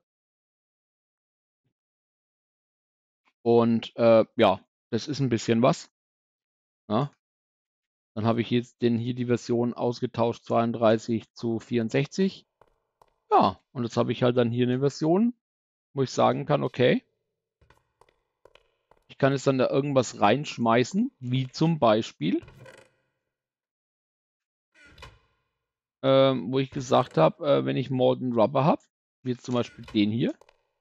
Und ja, das ist ein bisschen was. Ja. Dann habe ich jetzt hier die Version ausgetauscht, 32 zu 64. Ja, und jetzt habe ich halt dann hier eine Version, wo ich sagen kann, okay, ich kann jetzt dann da irgendwas reinschmeißen, wie zum Beispiel, wo ich gesagt habe, wenn ich Molten Rubber habe, wie jetzt zum Beispiel den hier,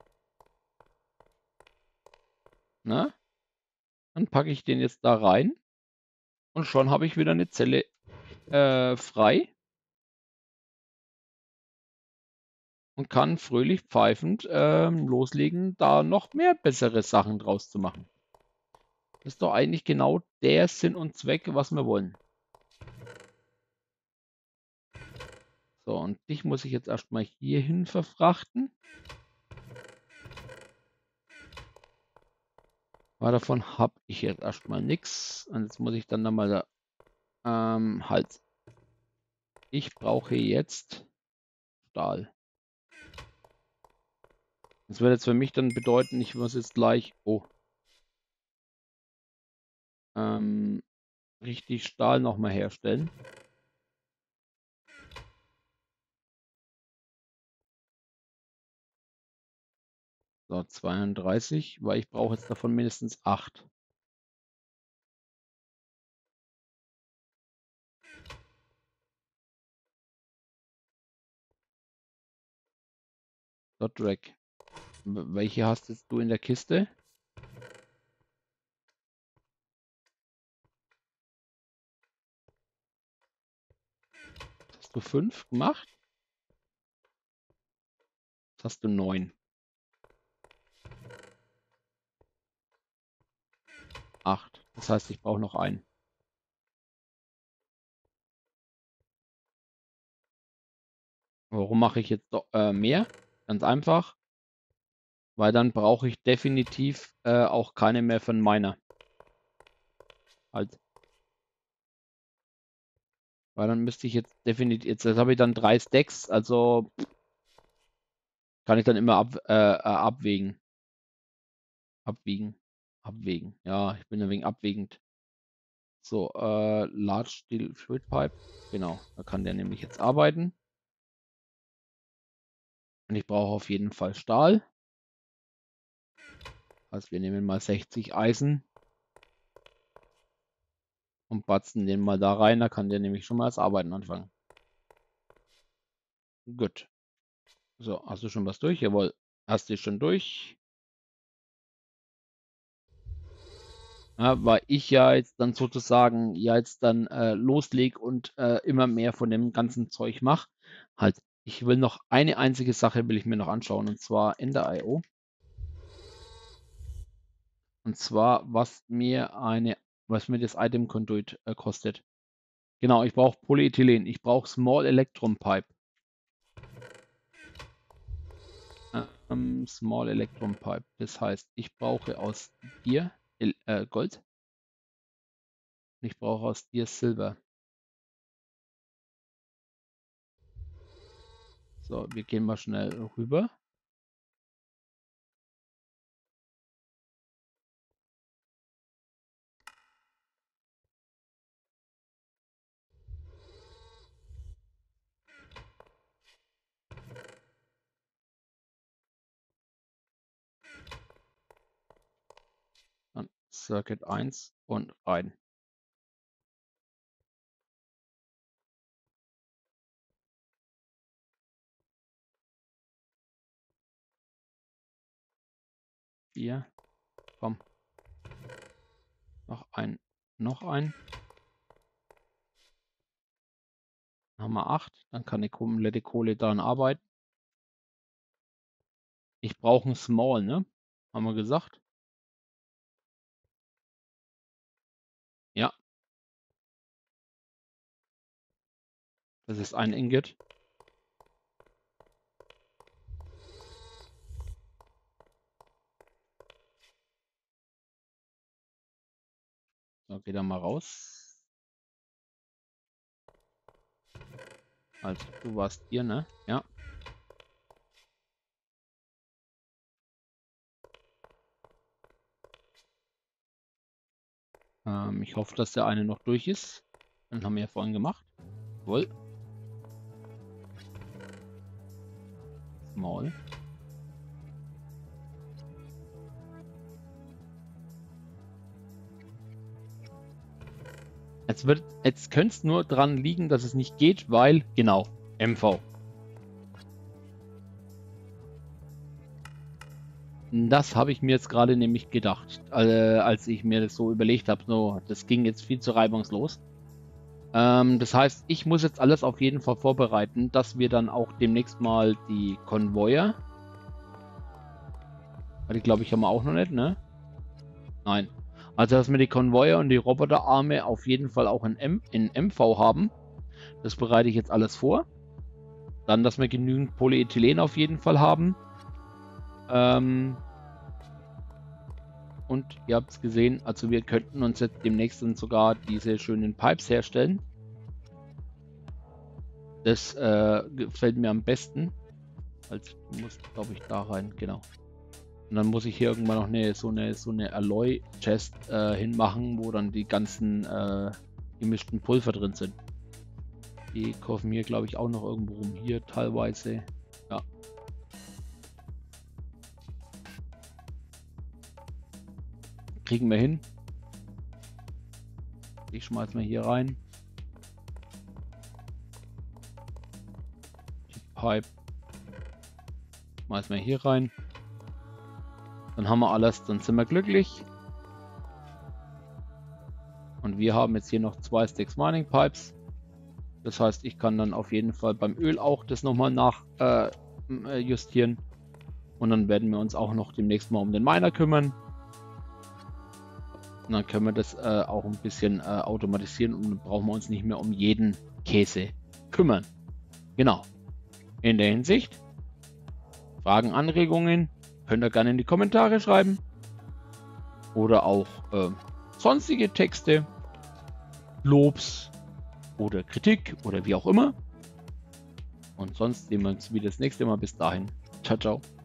ne, dann packe ich den jetzt da rein und schon habe ich wieder eine Zelle frei und kann fröhlich pfeifend loslegen, da noch mehr bessere Sachen draus zu machen. Das ist doch eigentlich genau der Sinn und Zweck, was wir wollen. So, und dich muss ich jetzt erstmal hierhin verfrachten. Weil davon habe ich jetzt erstmal nichts. Und jetzt muss ich dann nochmal da, halt. Ich brauche jetzt Stahl. Das würde jetzt für mich dann bedeuten, ich muss jetzt gleich, richtig Stahl nochmal herstellen. So, 32, weil ich brauche jetzt davon mindestens 8. So, Drag. Welche hast jetzt du in der Kiste? Hast du 5 gemacht? Jetzt hast du 9. 8. Das heißt, ich brauche noch einen. Warum mache ich jetzt mehr? Ganz einfach, weil dann brauche ich definitiv auch keine mehr von meiner. Halt. Weil dann müsste ich jetzt definitiv, jetzt habe ich dann 3 Stacks, also kann ich dann immer abwägen. Abwägen. Ja, ich bin ein wenig abwägend. So, Large Steel Fluid Pipe. Genau, da kann der nämlich jetzt arbeiten. Und ich brauche auf jeden Fall Stahl. Also wir nehmen mal 60 Eisen und batzen den mal da rein. Da kann der nämlich schon mal das Arbeiten anfangen. Gut. So, hast du schon was durch? Jawohl. Hast du schon durch? Ja, weil ich ja jetzt dann sozusagen jetzt dann loslege und immer mehr von dem ganzen Zeug mache. Halt, ich will noch eine einzige Sache will ich mir noch anschauen, und zwar Ender.io. Und zwar, was mir das Item Conduit kostet. Genau, ich brauche Polyethylen. Ich brauche Small Electrum Pipe. Small Electrum Pipe. Das heißt, ich brauche aus dir Gold. Ich brauche aus dir Silber. So, wir gehen mal schnell rüber. Dann Circuit 1 und rein. Hier, komm. Noch ein. Dann haben wir 8. Dann kann die komplette Kohle daran arbeiten. Ich brauche ein Small, ne? Haben wir gesagt? Ja. Das ist ein Ingot. So, geht er mal raus. Also, du warst hier, ne? Ja. Ich hoffe, dass der eine noch durch ist. Den haben wir ja vorhin gemacht. Jawohl. Small. Jetzt könnte es nur dran liegen, dass es nicht geht, weil, genau, MV. Das habe ich mir jetzt gerade nämlich gedacht, als ich mir das so überlegt habe. So, das ging jetzt viel zu reibungslos. Das heißt, ich muss jetzt alles auf jeden Fall vorbereiten, dass wir dann auch demnächst mal die Konvoier. Die glaube ich haben wir auch noch nicht, ne? Nein. Also, dass wir die Konvoier und die Roboterarme auf jeden Fall auch in MV haben. Das bereite ich jetzt alles vor. Dann, dass wir genügend Polyethylen auf jeden Fall haben. Und ihr habt es gesehen, also wir könnten uns jetzt demnächst dann sogar diese schönen Pipes herstellen. Das gefällt mir am besten. Also muss, glaube ich, da rein, genau. Und dann muss ich hier irgendwann noch so eine Alloy-Chest hinmachen, wo dann die ganzen gemischten Pulver drin sind. Die kaufen hier, glaube ich, auch noch irgendwo rum. Hier teilweise. Ja. Kriegen wir hin. Ich schmeiß mal hier rein. Die Pipe. Schmeiß mal hier rein. Dann haben wir alles, dann sind wir glücklich. Und wir haben jetzt hier noch 2 Stacks Mining Pipes. Das heißt, ich kann dann auf jeden Fall beim Öl auch das nochmal nachjustieren. Und dann werden wir uns auch noch demnächst mal um den Miner kümmern. Und dann können wir das auch ein bisschen automatisieren und dann brauchen wir uns nicht mehr um jeden Käse kümmern. Genau. In der Hinsicht, Fragen, Anregungen könnt ihr gerne in die Kommentare schreiben. Oder auch sonstige Texte, Lobs oder Kritik oder wie auch immer. Und sonst sehen wir uns wieder das nächste Mal. Bis dahin. Ciao, ciao.